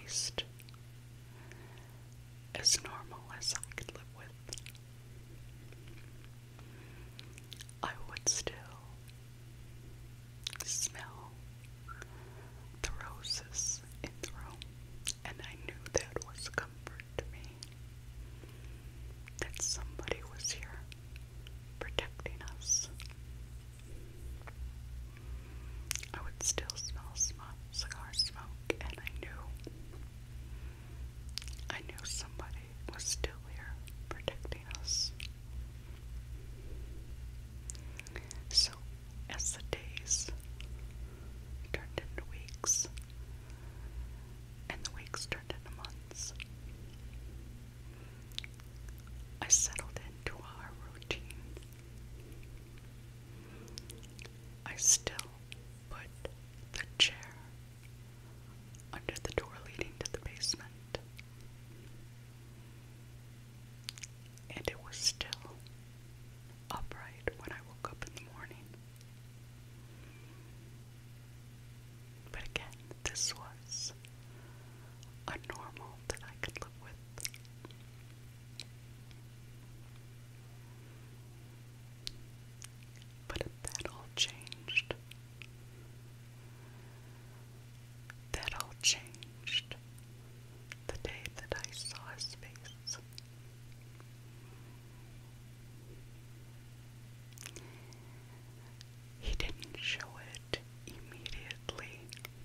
least as normal as I could live with. I would still smell the roses in the room, and I knew that was comfort to me, that somebody was here protecting us. I would still smell cigar smoke, and I knew somebody was still here protecting us. So, as the days turned into weeks, and the weeks turned into months, I settled into our routine. I still put the chair under the door leading to the basement, and it was still upright when I woke up in the morning. But again, this was a normal that I could live with. But that all changed. That all changed the day that I saw his face. He didn't show it immediately.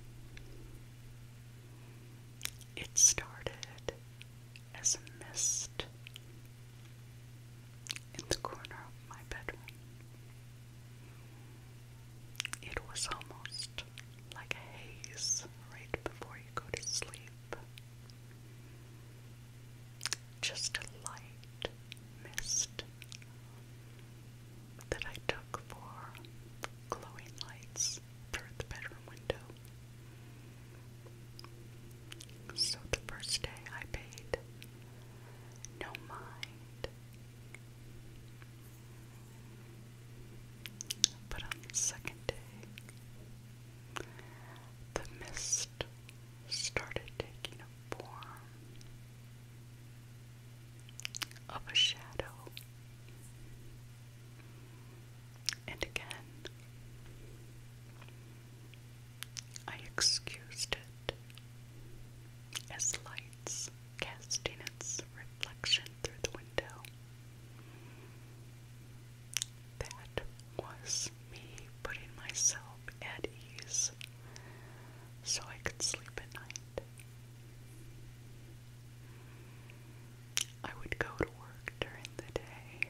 It started as a mist in the corner of my bedroom. It was almost like a haze right before you go to sleep. Just a light mist that I took for glowing lights through the bedroom window. So the first day I paid no mind. But on the second day, the mist started taking a form of a shadow. And again, I excused it as lights casting its reflection through the window. That was me putting myself at ease so I could sleep at night. I would go to work during the day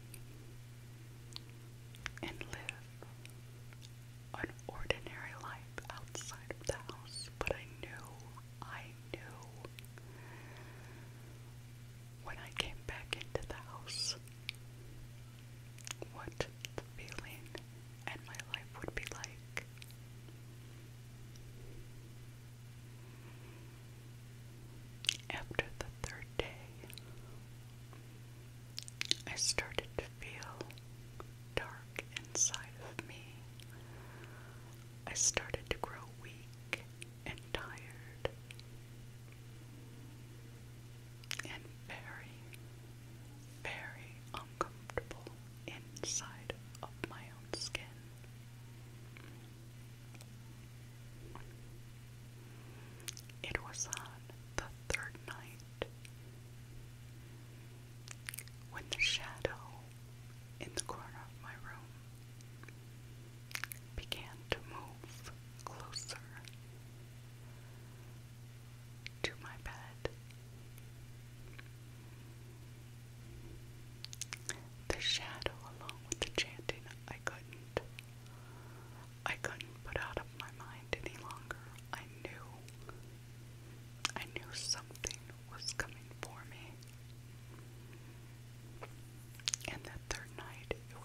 and live an ordinary life outside of the house, but I knew when I came back into the house what the feeling and my life would be like. After the third day, I started to feel dark inside of me. I started to grow weak and tired and very, very uncomfortable inside of my own skin. It was on the third night when the shadow in the corner of my room began to move closer to my bed. The shadow, along with the chanting, I couldn't put out of my mind any longer. I knew something was coming for me. And that third night, it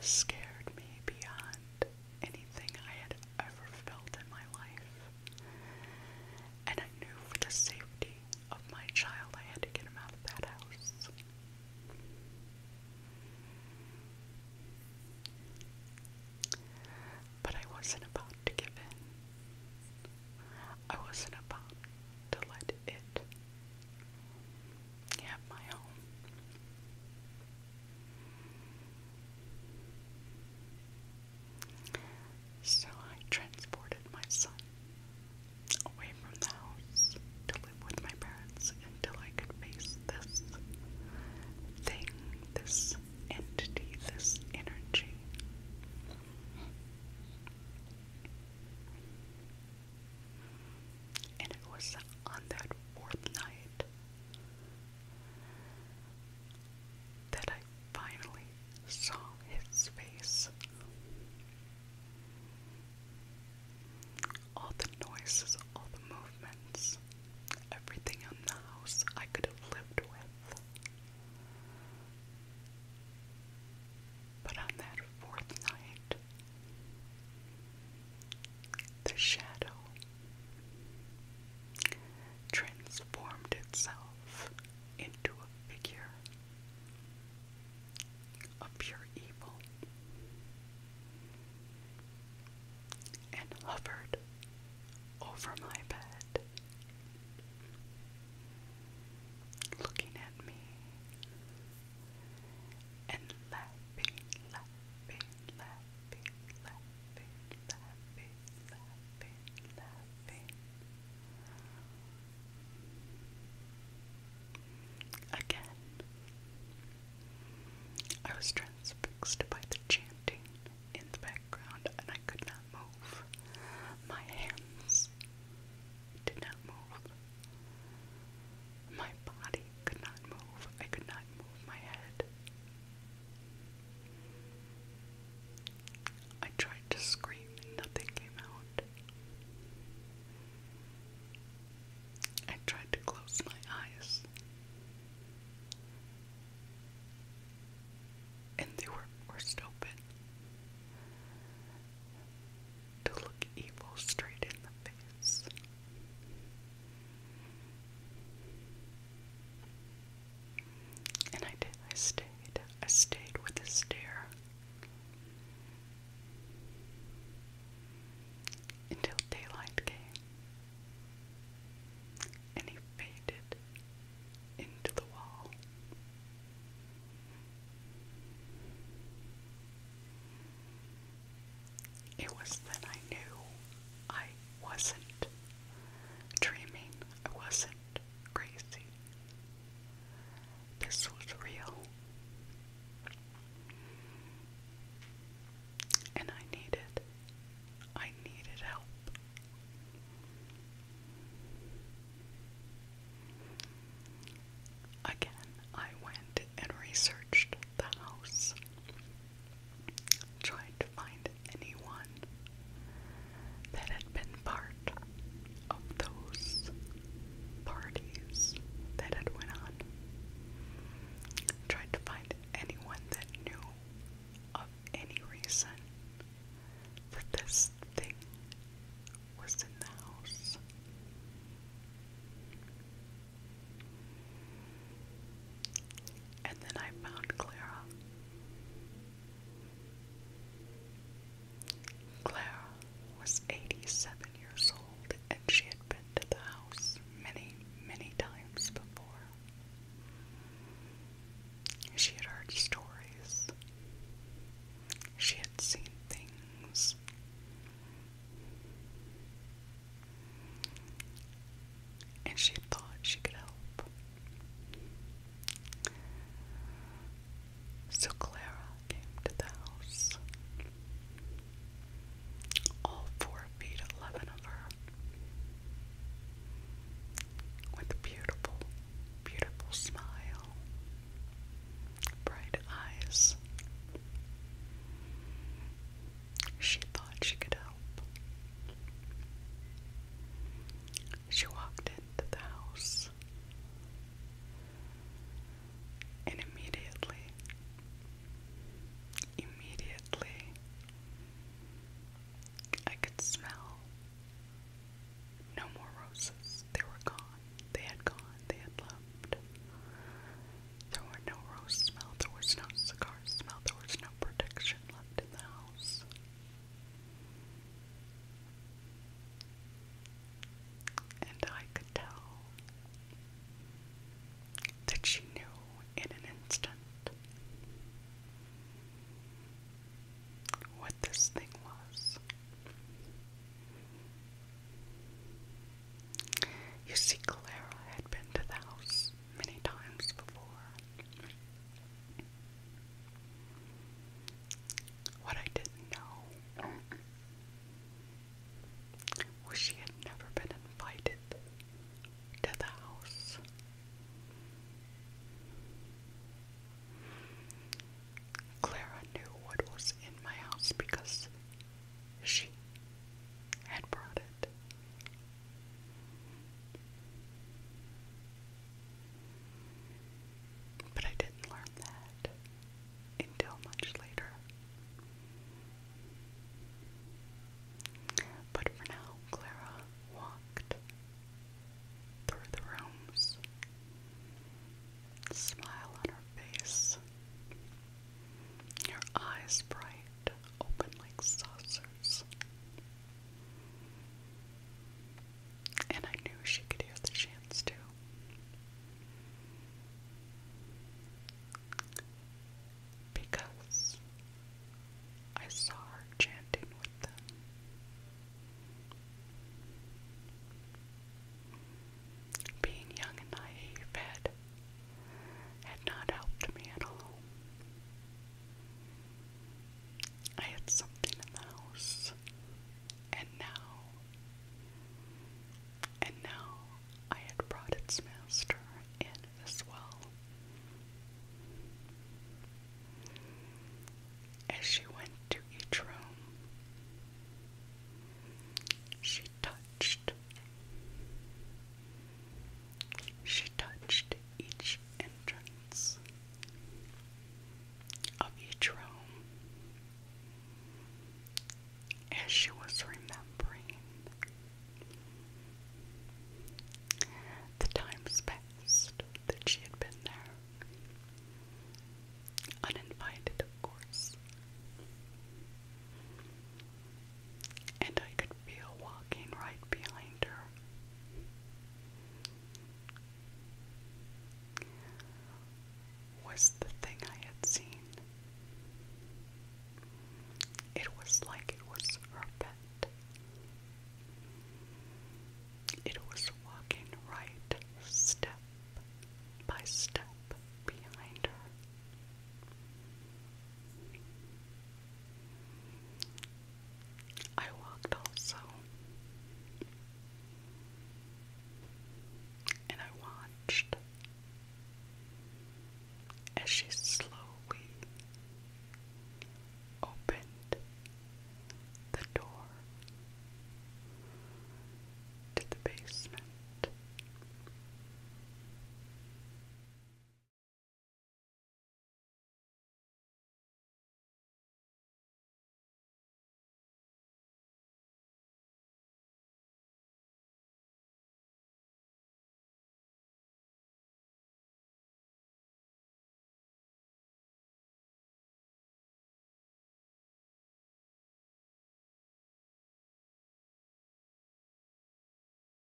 scared me beyond anything I had ever felt in my life. And I knew for the safety of my child I had to get him out of that house. But I wasn't about to give in. I wasn't about to let it have my home. So I transported my son away from the house to live with my parents until I could face this thing, this entity, this energy. see, Clara had been to the house many times before. What I didn't know was she had never been invited to the house. Clara knew what was in my house because she had brought it. But I didn't learn that until much later. But for now, Clara walked through the rooms, smile on her face, her eyes bright, open like saucers. And I knew she could hear the chants too. Because I saw her chanting with them. Being young and naive had not helped me at all. I had something in the house, and now I had brought its master in as well. As she